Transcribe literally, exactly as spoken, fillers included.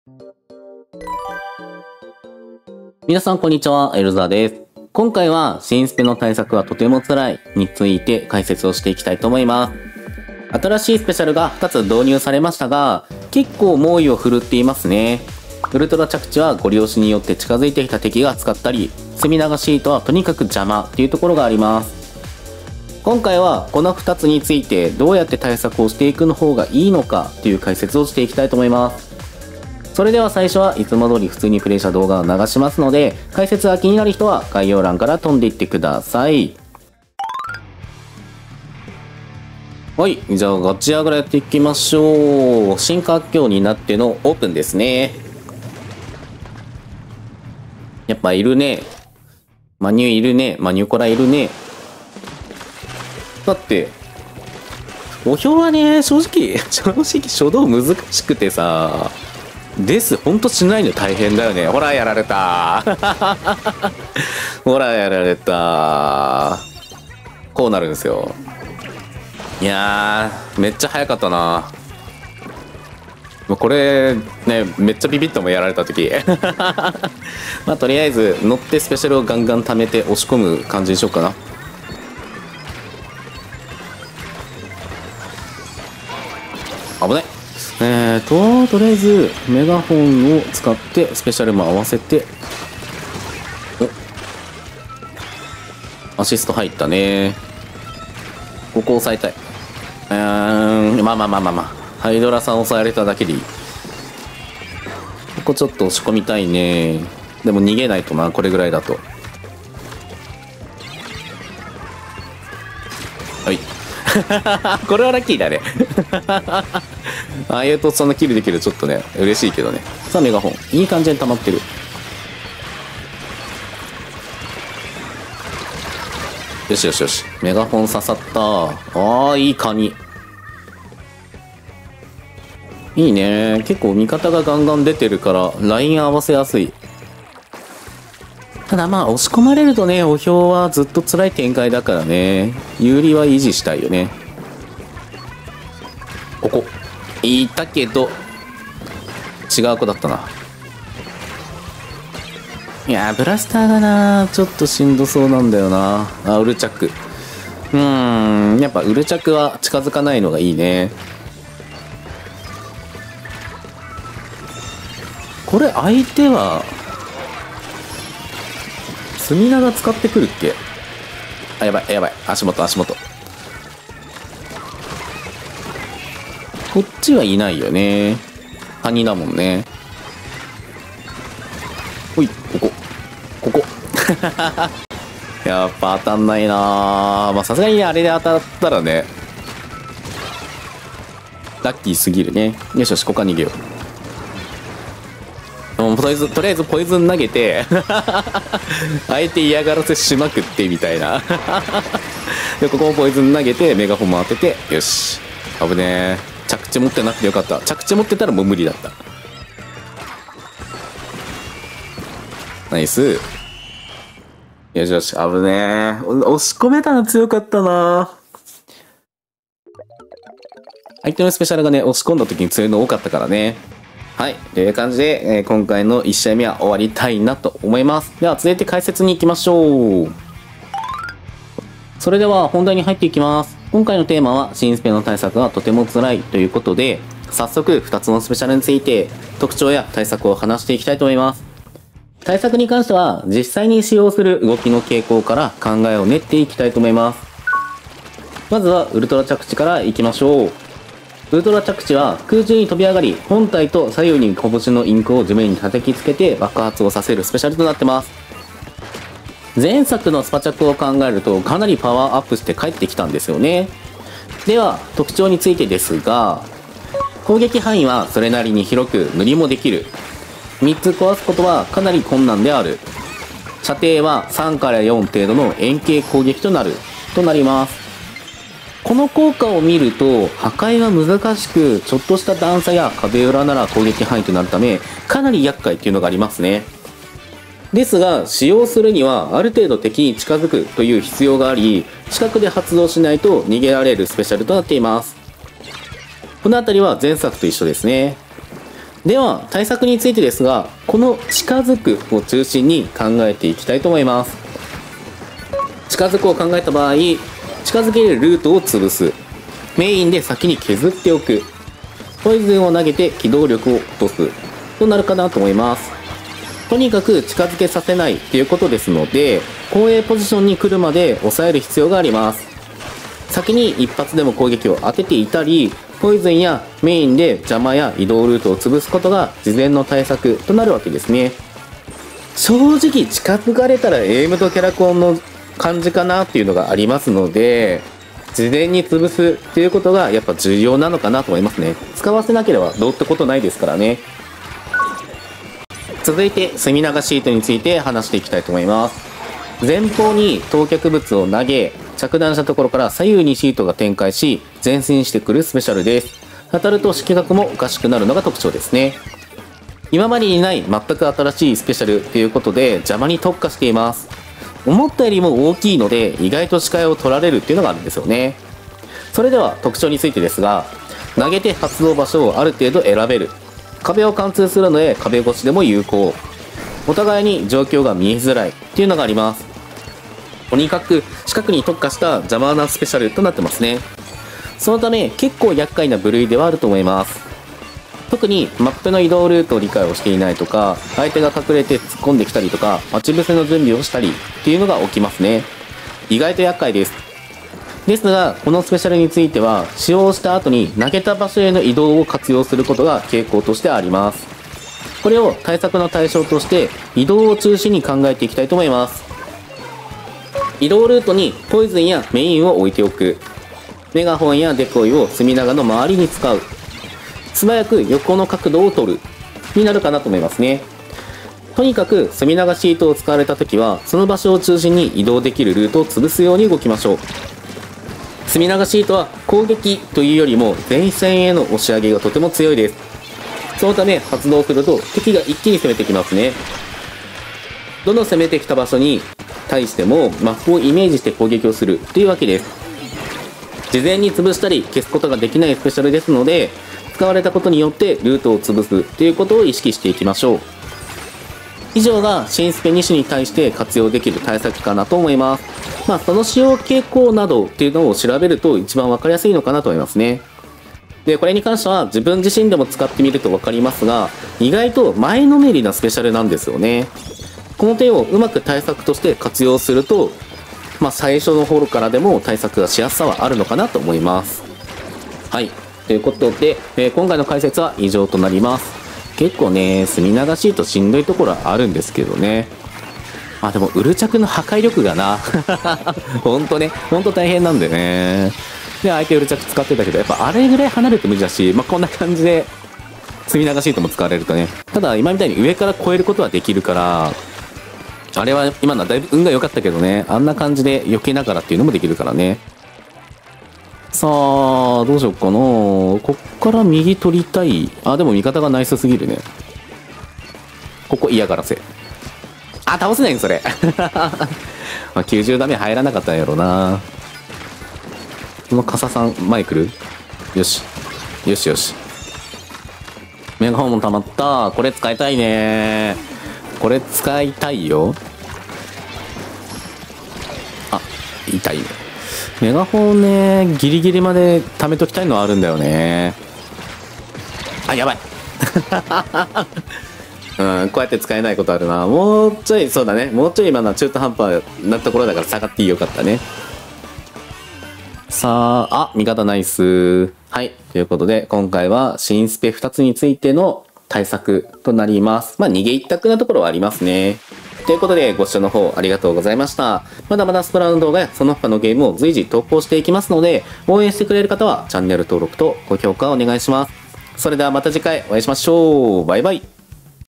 皆さんこんにちは、エルザです。今回は新スペの対策はとても辛いについて解説をしていきたいと思います。新しいスペシャルがふたつ導入されましたが、結構猛威を振るっていますね。ウルトラ着地はご利用しによって近づいてきた敵が使ったり、隅流し糸はとにかく邪魔っていうところがあります。今回はこのふたつについてどうやって対策をしていくの方がいいのかという解説をしていきたいと思います。それでは最初はいつも通り普通にプレイした動画を流しますので、解説が気になる人は概要欄から飛んでいってください。はい、じゃあガチアグラやっていきましょう。進化境になってのオープンですね。やっぱいるね。マニュいるね。マニュコラいるね。だって、お表はね、正直、正直初動難しくてさ、ですほんとしないの大変だよね。ほらやられたほらやられた。こうなるんですよ。いやーめっちゃ早かったな。これね、めっちゃビビったもんやられた時まあとりあえず乗ってスペシャルをガンガン貯めて押し込む感じにしようかな。危ない。えーと、とりあえず、メガホンを使って、スペシャルも合わせて、おアシスト入ったね。ここ押さえたい。うーん、まあまあまあまあまあ。ハイドラさん押さえられただけでいい。ここちょっと押し込みたいね。でも逃げないとな、これぐらいだと。はい。これはラッキーだね。ああいうとそんなキルできるちょっとね嬉しいけどね。さあメガホンいい感じに溜まってる。よしよしよし、メガホン刺さった。ああいいカニいいね。結構味方がガンガン出てるからライン合わせやすい。ただまあ押し込まれるとね、お表はずっと辛い展開だからね、有利は維持したいよね。ここいたけど違う子だったな。いやーブラスターがなちょっとしんどそうなんだよな。あウルチャック、うーんやっぱウルチャックは近づかないのがいいね。これ相手は隅長使ってくるっけ。あやばいやばい、足元足元。こっちはいないよね。カニだもんね。ほい、ここ。ここ。やっぱ当たんないなぁ。まあさすがにね、あれで当たったらね、ラッキーすぎるね。よしよし、ここは逃げよう。もうとりあえず、とりあえずポイズン投げて、相手嫌がらせしまくってみたいな。で、ここもポイズン投げて、メガホンも当てて、よし。危ねえ。着地持ってなくてよかった。着地持ってたらもう無理だった。ナイス。よしよし、危ねえ。押し込めたの強かったな。相手のスペシャルがね、押し込んだ時に強いの多かったからね。はい。という感じで、えー、今回のいち試合目は終わりたいなと思います。では続いて解説に行きましょう。それでは本題に入っていきます。今回のテーマは新スペの対策がとても辛いということで、早速ふたつのスペシャルについて特徴や対策を話していきたいと思います。対策に関しては実際に使用する動きの傾向から考えを練っていきたいと思います。まずはウルトラ着地からいきましょう。ウルトラ着地は空中に飛び上がり、本体と左右に拳のインクを地面に叩きつけて爆発をさせるスペシャルとなってます。前作のスパチャクを考えるとかなりパワーアップして帰ってきたんですよね。では特徴についてですが、攻撃範囲はそれなりに広く塗りもできる。みっつ壊すことはかなり困難である。射程はさんからよん程度の円形攻撃となるとなります。この効果を見ると破壊が難しく、ちょっとした段差や壁裏なら攻撃範囲となるためかなり厄介っていうのがありますね。ですが使用するにはある程度敵に近づくという必要があり、近くで発動しないと逃げられるスペシャルとなっています。この辺りは前作と一緒ですね。 では、対策についてですが、この近づくを中心に考えていきたいと思います。近づくを考えた場合、近づけるルートを潰す。メインで先に削っておく。ポイズンを投げて機動力を落とす。となるかなと思います。とにかく近づけさせないということですので、後衛ポジションに来るまで抑える必要があります。先に一発でも攻撃を当てていたり、ポイズンやメインで邪魔や移動ルートを潰すことが事前の対策となるわけですね。正直近づかれたらエイムとキャラコンの感じかなっていうのがありますので、事前に潰すっていうことがやっぱ重要なのかなと思いますね。使わせなければどうってことないですからね。続いて墨流シートについて話していきたいと思います。前方に投却物を投げ、着弾したところから左右にシートが展開し、前進してくるスペシャルです。当たると色覚もおかしくなるのが特徴ですね。今までにない全く新しいスペシャルということで邪魔に特化しています。思ったよりも大きいので意外と視界を取られるっていうのがあるんですよね。それでは特徴についてですが、投げて発動場所をある程度選べる。壁を貫通するので壁越しでも有効。お互いに状況が見えづらいっていうのがあります。とにかく近くに特化した邪魔なスペシャルとなってますね。そのため結構厄介な部類ではあると思います。特にマップの移動ルートを理解をしていないとか、相手が隠れて突っ込んできたりとか、待ち伏せの準備をしたりっていうのが起きますね。意外と厄介です。ですが、このスペシャルについては、使用した後に投げた場所への移動を活用することが傾向としてあります。これを対策の対象として、移動を中心に考えていきたいと思います。移動ルートにポイズンやメインを置いておく。メガホンやデコイを隅長の周りに使う。素早く横の角度を取る。になるかなと思いますね。とにかく隅長シートを使われた時は、その場所を中心に移動できるルートを潰すように動きましょう。隅長シートは攻撃というよりも前線への押し上げがとても強いです。そのため発動すると敵が一気に攻めてきますね。どの攻めてきた場所に対してもマップをイメージして攻撃をするというわけです。事前に潰したり消すことができないスペシャルですので、使われたことによってルートを潰すということを意識していきましょう。以上が新スペに種に対して活用できる対策かなと思います。まあその使用傾向などっていうのを調べると一番わかりやすいのかなと思いますね。で、これに関しては自分自身でも使ってみるとわかりますが、意外と前のめりなスペシャルなんですよね。この点をうまく対策として活用すると、まあ最初の頃からでも対策がしやすさはあるのかなと思います。はい。ということで、えー、今回の解説は以上となります。結構ね、墨流しいとしんどいところはあるんですけどね。まあでも、ウルチャクの破壊力がな。ほんとね、ほんと大変なんでね。で、相手ウルチャク使ってたけど、やっぱあれぐらい離れて無理だし、まあこんな感じで、墨流しいとも使われるとね。ただ、今みたいに上から越えることはできるから、あれは今のはだいぶ運が良かったけどね、あんな感じで避けながらっていうのもできるからね。さあ、どうしようかな。こっから右取りたい。あ、でも味方がナイスすぎるね。ここ嫌がらせ。あ、倒せないんそれ。まあきゅうじゅうダメ入らなかったんやろな。この傘さん、前来る？よし。よしよし。メガホンも溜まった。これ使いたいね。これ使いたいよ。あ、痛いね。メガホンね、ギリギリまで貯めときたいのはあるんだよね。あ、やばい。うん、こうやって使えないことあるな。もうちょい、そうだね。もうちょい今のは中途半端なところだから下がっていいよかったね。さあ、あ、味方ナイス。はい。ということで、今回は新スペふたつについての対策となります。まあ、逃げ一択なところはありますね。ということで、ご視聴の方ありがとうございました。まだまだスプラの動画やその他のゲームを随時投稿していきますので、応援してくれる方はチャンネル登録と高評価をお願いします。それではまた次回お会いしましょう。バイバイ。